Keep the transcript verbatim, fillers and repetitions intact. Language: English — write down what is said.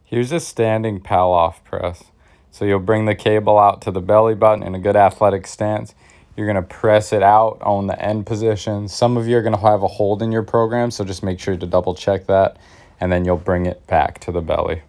Here's a standing Palof press. So you'll bring the cable out to the belly button in a good athletic stance. You're gonna press it out on the end position. Some of you are gonna have a hold in your program, so just make sure to double check that, and then you'll bring it back to the belly.